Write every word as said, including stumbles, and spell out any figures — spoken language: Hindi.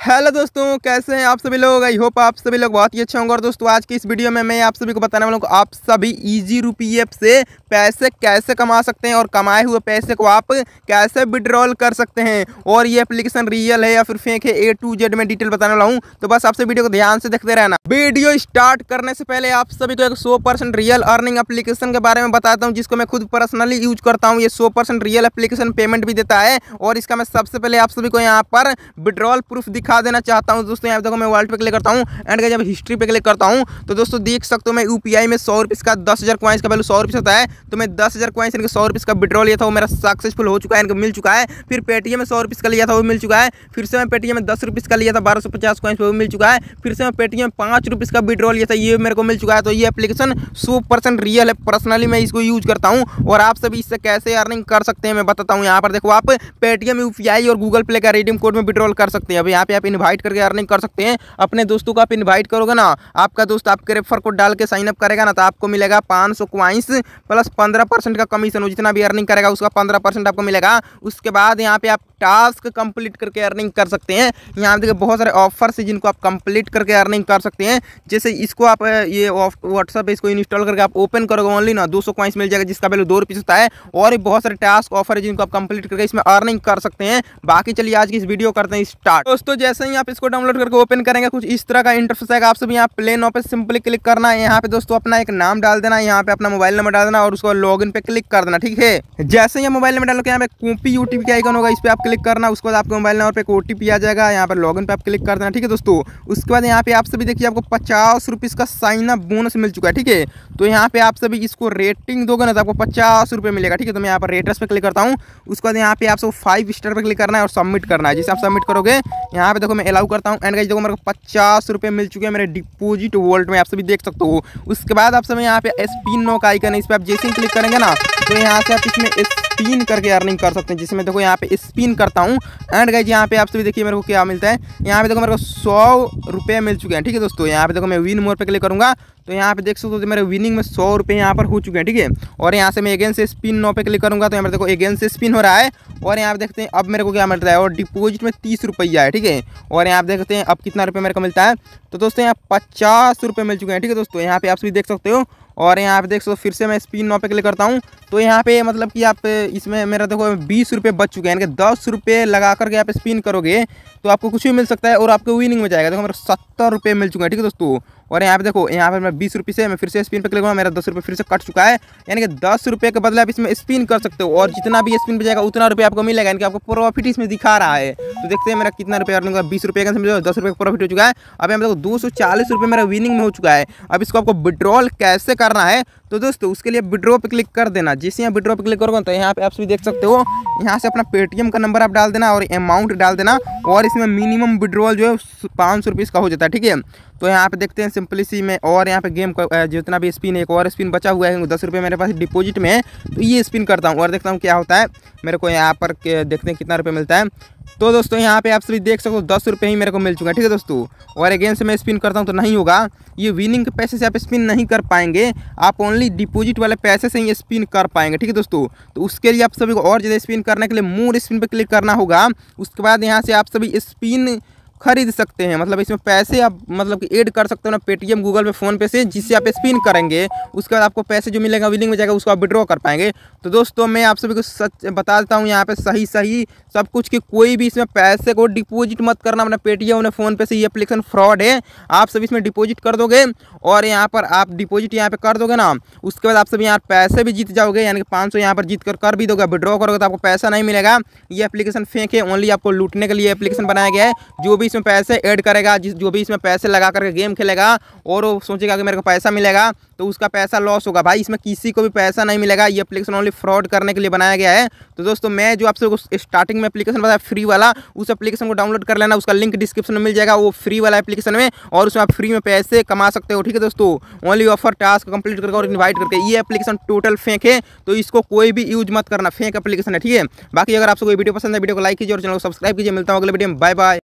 हेलो दोस्तों, कैसे हैं आप सभी लोग। आई होप आप सभी लोग बहुत ही अच्छे होंगे। और दोस्तों आज की इस वीडियो में मैं आप सभी को बताने वाला हूँ आप सभी इजी रुपी ऐप से पैसे कैसे कमा सकते हैं और कमाए हुए पैसे को आप कैसे विड्रॉल कर सकते हैं और ये एप्लीकेशन रियल है या फिर फेक है, ए टू जेड में डिटेल बताने वाला हूँ। तो बस आपसे वीडियो को ध्यान से देखते रहना। वीडियो स्टार्ट करने से पहले आप सभी को एक सौ परसेंट रियल अर्निंग एप्लीकेशन के बारे में बताता हूँ जिसको मैं खुद पर्सनली यूज करता हूँ। ये सौ परसेंट रियल एप्लीकेशन पेमेंट भी देता है और इसका मैं सबसे पहले आप सभी को यहाँ पर विड्रॉल प्रूफ दिखा देना चाहता हूं। दोस्तों यहाँ देखो मैं वॉलेट पे क्लिक करता हूं एंड जब हिस्ट्री पे क्लिक करता हूं तो दोस्तों देख सकते हो मैं यूपीआई में सौ रुपये का दस हज़ार कॉइन्स का वैल्यू सौ रुपये होता है। तो मैं दस हज़ार कॉइन्स इनके सौ रुपये का विड्रॉल लिया था वो मेरा सक्सेसफुल हो चुका है, इनको मिल चुका है। फिर पेटीएम में सौ रुपये का लिया था वो मिल चुका है। फिर से मैं पेटीएम में दस रुपये का लिया था बारह सौ पचास कॉइन्स वो मिल चुका है। फिर से मैं पेटीएम में पाँच रुपये का विड्रॉल लिया था ये मेरे को मिल चुका है। तो ये एप्लीकेशन सौ परसेंट रियल है, पर्सनली मैं इसको यूज करता हूँ। और आप सभी इससे कैसे अर्निंग कर सकते हैं मैं बताता हूँ। यहाँ पर देखो आप पेटीएम, यूपीआई और गूगल प्ले का रिडीम कोड में विड्रॉल कर सकते हैं। अब यहाँ पे आप इन्वाइट करके अर्निंग कर सकते हैं। अपने दोस्तों को आप इनवाइट करोगे ना, आपका दोस्त आपके रेफर कोड डाल के साइन अप करेगा ना, तो आपको मिलेगा पाँच सौ क्वाइंस प्लस पंद्रह परसेंट का कमीशन हो। जितना भी अर्निंग करेगा उसका पंद्रह परसेंट आपको मिलेगा। उसके बाद यहाँ पे आप टास्क कंप्लीट करके अर्निंग कर सकते हैं। यहाँ देखिए बहुत सारे ऑफर्स हैं जिनको आप कंप्लीट करके अर्निंग कर सकते हैं। जैसे इसको आप ये व्हाट्सएप इसको इंस्टॉल करके आप ओपन करोगे ओनली ना दो सौ क्वाइंस मिल जाएगा जिसका वैल्यू दो रुपये होता है। और बहुत सारे टास्क ऑफर है जिनको आप कंप्लीट करके इसमें अर्निंग कर सकते हैं। बाकी चलिए आज की इस वीडियो करते हैं स्टार्ट। दोस्तों जैसे ही आप इसको डाउनलोड करके ओपन करेंगे कुछ इस तरह का इंटरफेस आएगा। आप सब यहाँ प्ले नाउ पे सिंपली क्लिक करना है। यहाँ पे दोस्तों अपना एक नाम डाल देना, यहाँ पे अपना मोबाइल नंबर डाल देना और उसको लॉगिन पे क्लिक कर देना। ठीक है, जैसे ही मोबाइल नंबर डालोगे यहाँ पे कॉपी ओटीपी का आइकन होगा, इस पे आप क्लिक करना। उसके बाद आपके मोबाइल नंबर पे एक ओटीपी आ जाएगा, यहाँ पर लॉगिन पे आप क्लिक कर देना। ठीक है दोस्तों, उसके बाद यहाँ पे आप सभी देखिए आपको पचास रुपीज़ का साइन अप बोनस मिल चुका है। ठीक है, तो यहाँ पे आप सभी इसको रेटिंग दोगे ना तो आपको पचास रुपये मिलेगा। ठीक है, तो मैं यहाँ पर रेटर्स पे क्लिक करता हूँ। उसके बाद यहाँ पे आप सब फाइव स्टार पे क्लिक करना है और सबमिट करना है। जैसे आप सबमिट करोगे यहाँ पे देखो मैं अलाउ करता हूँ एंड गाइस देखो मेरे को पचास रुपये मिल चुके हैं मेरे डिपॉजिट वॉलेट में, आप सभी देख सकते हो। उसके बाद आप सब यहाँ पे स्पिन नो का आइकन है, इस पर आप जैसे ही क्लिक करेंगे ना तो यहाँ से आप इसमें स्पिन करके अर्निंग कर सकते हैं। जिसमें देखो यहाँ पे स्पिन करता हूँ एंड गाइस यहाँ पे आप सभी देखिए मेरे को क्या मिलता है। यहाँ पे देखो मेरे को सौ रुपये मिल चुके हैं। ठीक है दोस्तों, यहाँ पे देखो मैं विन मोर पे क्लिक करूँगा तो यहाँ पे देख सकते हो तो मेरे विनिंग में सौ रुपये यहाँ पर हो चुके हैं। ठीक है, और यहाँ से मैं अगेन से स्पिन नो पे क्लिक करूँगा तो यहाँ पर देखो अगेन से स्पिन हो रहा है। और यहाँ पे देखते हैं अब मेरे को क्या मिलता है और डिपॉजिट में तीस रुपया है। ठीक है, और यहाँ पे देखते हैं अब कितना रुपये मेरे को मिलता है। तो दोस्तों यहाँ पचास रुपये मिल चुके हैं। ठीक है दोस्तों, यहाँ पे आप सभी देख सकते हो। और यहाँ पे देख सकते हो फिर से मैं स्पिन नो पे क्लिक करता हूँ तो यहाँ पे मतलब कि आप इसमें मेरा देखो बीस रुपये बच चुके हैं। यानी कि दस रुपये लगा करके आप स्पिन करोगे तो आपको कुछ भी मिल सकता है और आपको विनिंग में जाएगा। देखो मेरा सत्तर रुपये मिल चुके हैं। ठीक है दोस्तों, और यहाँ पे देखो यहाँ पे मैं बीस रुपये से मैं फिर से स्पिन पे क्लिक करूँगा, मेरा दस रुपये फिर से कट चुका है। यानी कि दस रुपये के बदले आप इसमें स्पिन कर सकते हो और जितना भी स्पिन पे जाएगा उतना रुपये आपको मिलेगा। यानी कि आपको प्रॉफिट इसमें दिखा रहा है। तो देखते हैं मेरा कितना रुपये अर्निंग बीस रुपये का समझो दस रुपये का प्रॉफिट हो चुका है। अब यहाँ पे देखो दो सौ चालीस रुपये मेरा विनिंग में हो चुका है। अब इसको आपको विड्रॉल कैसे करना है तो दोस्तों उसके लिए विड्रॉ पे क्लिक कर देना। जैसे यहाँ विड्रॉ पे क्लिक करोगे तो यहाँ पे आप सभी देख सकते हो, यहाँ से अपना पेटीएम का नंबर आप डाल देना और अमाउंट डाल देना और इसमें मिनिमम विड्रॉल जो है पाँच सौ रुपीज़ का हो जाता है। ठीक है, तो यहाँ पे देखते हैं सिंपली सी में और यहाँ पे गेम का जितना भी स्पिन है एक और स्पिन बचा हुआ है, दस रुपये मेरे पास डिपॉजिट में है तो ये स्पिन करता हूँ और देखता हूँ क्या होता है मेरे को। यहाँ पर देखते हैं कितना रुपये मिलता है। तो दोस्तों यहाँ पे आप सभी देख सकते हो दस रुपये ही मेरे को मिल चुका है। ठीक है दोस्तों, और अगेन से मैं स्पिन करता हूँ तो नहीं होगा। ये विनिंग के पैसे से आप स्पिन नहीं कर पाएंगे, आप ओनली डिपॉजिट वाले पैसे से ही स्पिन कर पाएंगे। ठीक है दोस्तों, तो उसके लिए आप सभी को और ज़्यादा स्पिन करने के लिए मोर स्पिन पे क्लिक करना होगा। उसके बाद यहाँ से आप सभी स्पिन खरीद सकते हैं, मतलब इसमें पैसे आप मतलब कि ऐड कर सकते हो ना पेटीएम, गूगल पे, फ़ोन पे से, जिससे आप स्पिन करेंगे उसके बाद आपको पैसे जो मिलेगा विनिंग में जाएगा उसको आप विड्रॉ कर पाएंगे। तो दोस्तों मैं आप सभी को सच बता देता हूँ यहाँ पे सही सही सब कुछ कि कोई भी इसमें पैसे को डिपॉजिट मत करना अपना पेटीएम अपने फ़ोन पे से। ये एप्लीकेशन फ्रॉड है। आप सभी इसमें डिपॉजिट कर दोगे और यहाँ पर आप डिपॉजिट यहाँ पे कर दोगे ना उसके बाद आप सभी यहाँ पैसे भी जीत जाओगे। यानी कि पाँच सौ यहाँ पर जीत कर कर भी दोगे, विड्रॉ करोगे तो आपको पैसा नहीं मिलेगा। ये एप्लीकेशन फेक है, ओनली आपको लूटने के लिए एप्लीकेशन बनाया गया है। जो भी इसमें पैसे ऐड करेगा, जिस जो भी इसमें पैसे लगा करके गेम खेलेगा और वो सोचेगा कि मेरे को पैसा मिलेगा तो उसका पैसा लॉस होगा। भाई इसमें किसी को भी पैसा नहीं मिलेगा। ये एप्लीकेशन ओनली फ्रॉड करने के लिए बनाया गया है। तो दोस्तों मैं जो आपसे स्टार्टिंग में एप्लीकेशन बताया फ्री वाला, उस एप्लीकेशन को डाउनलोड कर लेना। उसका लिंक डिस्क्रिप्शन में मिल जाएगा, वो फ्री वाला एप्लीकेशन में, और उसमें आप फ्री में पैसे कमा सकते हो। ठीक है दोस्तों, ओनली ऑफर टास्क कंप्लीट करके और इन्वाइट करके। ये एप्लीकेशन टोटल फेक है तो इसको कोई भी यूज मत करना, फेक एप्लीकेशन है। ठीक है, बाकी अगर आपको कोई वीडियो पसंद है वीडियो को लाइक कीजिए और चैनल को सब्सक्राइब कीजिए। मिलता हूँ अगले वीडियो में, बाय बाय।